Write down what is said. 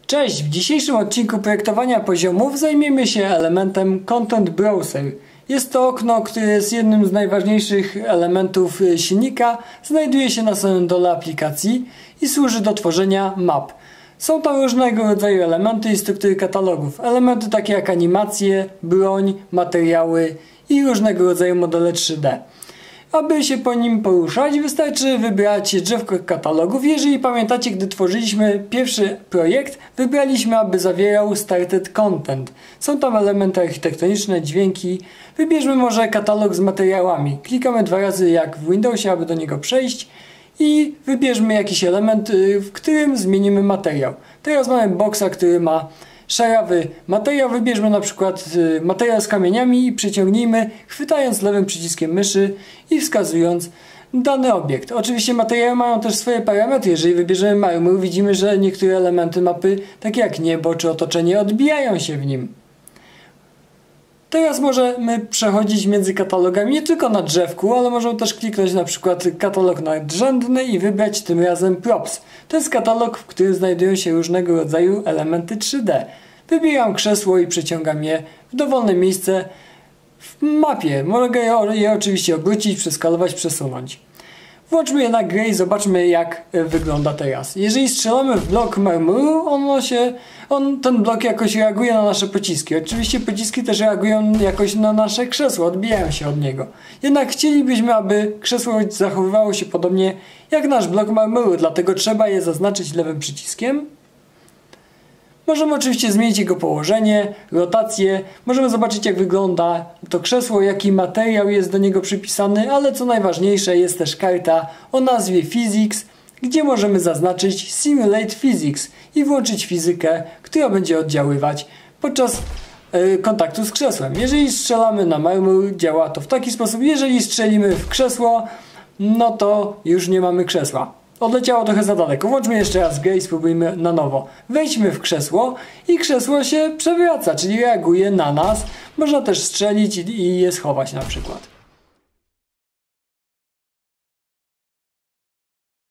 Cześć! W dzisiejszym odcinku projektowania poziomów zajmiemy się elementem Content Browser. Jest to okno, które jest jednym z najważniejszych elementów silnika, znajduje się na samym dole aplikacji i służy do tworzenia map. Są tam różnego rodzaju elementy i struktury katalogów. Elementy takie jak animacje, broń, materiały i różnego rodzaju modele 3D. Aby się po nim poruszać, wystarczy wybrać drzewko katalogów. Jeżeli pamiętacie, gdy tworzyliśmy pierwszy projekt, wybraliśmy, aby zawierał Started Content. Są tam elementy architektoniczne, dźwięki. Wybierzmy może katalog z materiałami. Klikamy 2 razy jak w Windowsie, aby do niego przejść i wybierzmy jakiś element, w którym zmienimy materiał. Teraz mamy boxa, który ma szarawy materiał. Wybierzmy na przykład materiał z kamieniami i przyciągnijmy, chwytając lewym przyciskiem myszy i wskazując dany obiekt. Oczywiście materiały mają też swoje parametry. Jeżeli wybierzemy marmur, widzimy, że niektóre elementy mapy, takie jak niebo czy otoczenie, odbijają się w nim. Teraz możemy przechodzić między katalogami nie tylko na drzewku, ale możemy też kliknąć na przykład katalog nadrzędny i wybrać tym razem Props. To jest katalog, w którym znajdują się różnego rodzaju elementy 3D. Wybieram krzesło i przeciągam je w dowolne miejsce w mapie. Mogę je oczywiście obrócić, przeskalować, przesunąć. Włączmy je na grę i zobaczmy, jak wygląda teraz. Jeżeli strzelamy w blok marmuru, ten blok jakoś reaguje na nasze pociski. Oczywiście pociski też reagują jakoś na nasze krzesło, odbijają się od niego. Jednak chcielibyśmy, aby krzesło zachowywało się podobnie jak nasz blok marmuru, dlatego trzeba je zaznaczyć lewym przyciskiem. Możemy oczywiście zmienić jego położenie, rotację, możemy zobaczyć, jak wygląda to krzesło, jaki materiał jest do niego przypisany, ale co najważniejsze, jest też karta o nazwie Physics, gdzie możemy zaznaczyć Simulate Physics i włączyć fizykę, która będzie oddziaływać podczas kontaktu z krzesłem. Jeżeli strzelamy na marmur, działa to w taki sposób. Jeżeli strzelimy w krzesło, no to już nie mamy krzesła. Odleciało trochę za daleko. Włączmy jeszcze raz grę i spróbujmy na nowo. Wejdźmy w krzesło i krzesło się przewraca, czyli reaguje na nas. Można też strzelić i je schować na przykład.